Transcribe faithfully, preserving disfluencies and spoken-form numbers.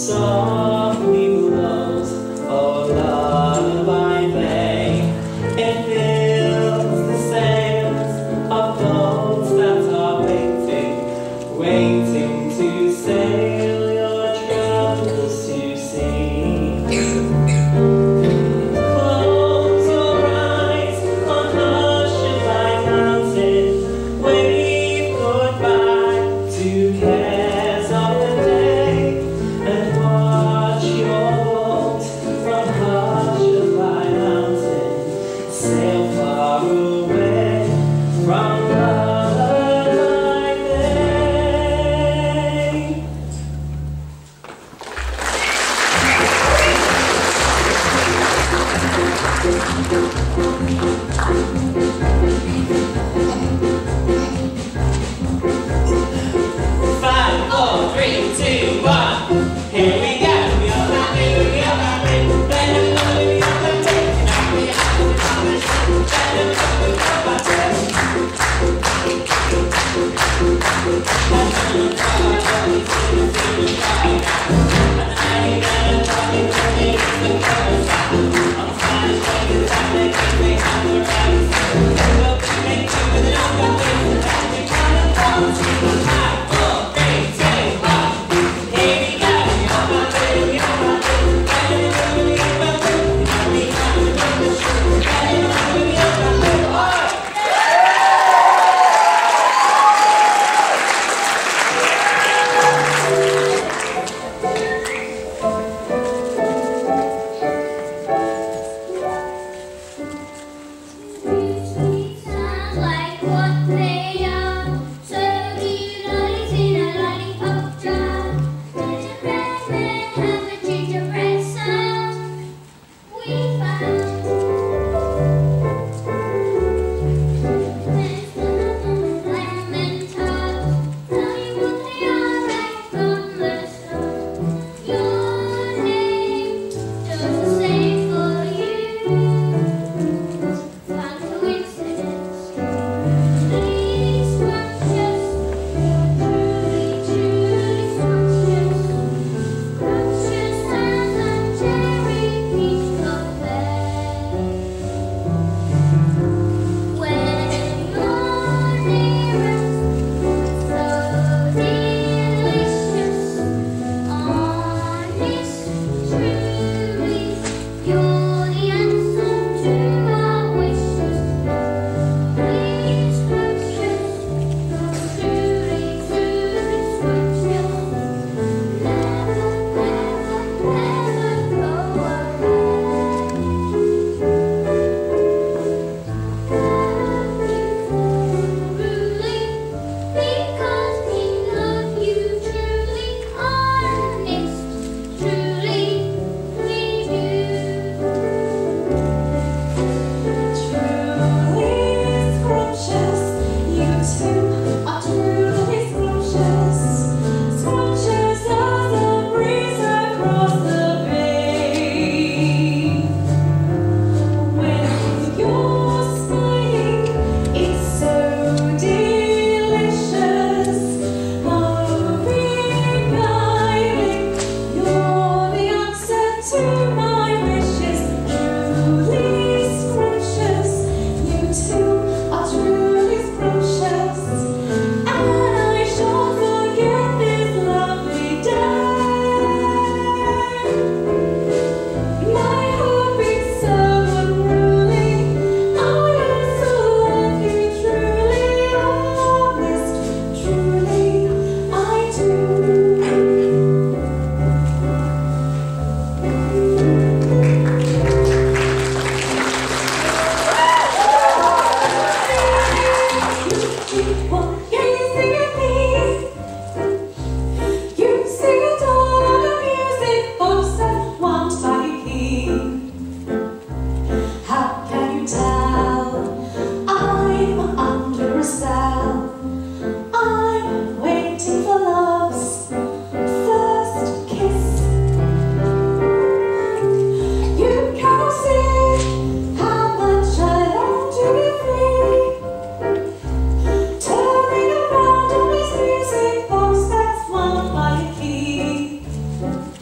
softly blows, oh lullaby bay. It fills the sails of boats that are waiting, waiting to sail your travels to sea. Close your eyes on Hushabye Mountain, wave goodbye to cares of the day, and watch your boat from Hushabye Mountain sail far away from Lullaby Bay. Five, four, three, two, one. Here we go. We are happy, we are happy. Then we go, we are happy. Now we are happy, we are happy. Then we go, we are happy. Sounds like what they are. So do you notice in a lollipop jar? Gingerbread men have a gingerbread sound. We found there's cinnamon, lemon tart. Tell you what they are right from the start. Your name does the same for you. Fun coincidence. These scrumptious, truly, truly scrumptious. Scrumptious as a cherry peach buffet. When you're near us, so delicious. Honest, truly, you're the answer to our wishes. These scrumptious, truly, truly scrumptious. Never, never, never go away. Truly, because we love you truly, honest, truly, we do. Truly scrumptious, you two are truly scrumptious. Scrumptious as a breeze across the bay. When you're smiling, it's so delicious. Love beguiling, you're the answer to my wishes. Truly scrumptious, you two are truly scrumptious. And I shan't forget this lovely day. My heart beats so unruly. I also love you truly, honest, truly, I do. Keep on gazing at me. You sing it all of the music box that want my key. How can you tell? I'm under a spell. I'm waiting for love's first kiss. You cannot see how much I long to be free. Turning around on this music box that's wound by a key.